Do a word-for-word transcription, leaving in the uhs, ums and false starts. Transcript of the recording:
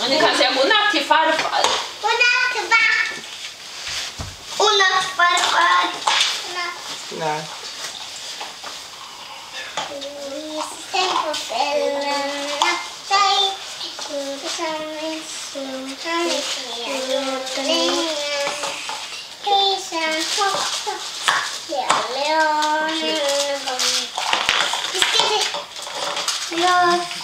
Ni kan säga godnatt till farfar. Godnatt till farfar. Godnatt farfar. Nej. Sen på kvällen nattar gjorde som en sol. Han gick ner länge. Hejsan hopp, ja leonen. Vi ska se. Ja.